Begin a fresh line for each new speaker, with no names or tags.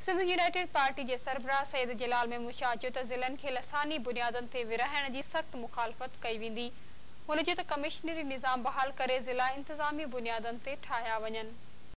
Sindh United party के सरबराह सैयद जलाल महमूद शाह चयो त ज़िलनि खे लसानी बुनियादनि ते विरहाइण जी सख़्त मुखालफ़त कई वेंदी। हुन चयो त कमिश्नरी निज़ाम बहाल करे ज़िला इंतज़ामी बुनियादनि ते ठाहिया वञनि।